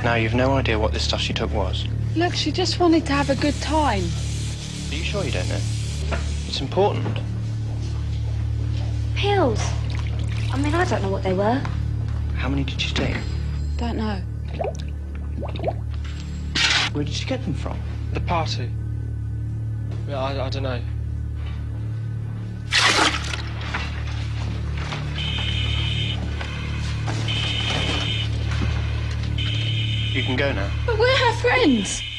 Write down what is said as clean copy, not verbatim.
Now, you've no idea what this stuff she took was. Look, she just wanted to have a good time. Are you sure you don't know? It's important. Pills. I mean, I don't know what they were. How many did she take? Don't know. Where did she get them from? The party. Yeah, I don't know. You can go now. But we're her friends.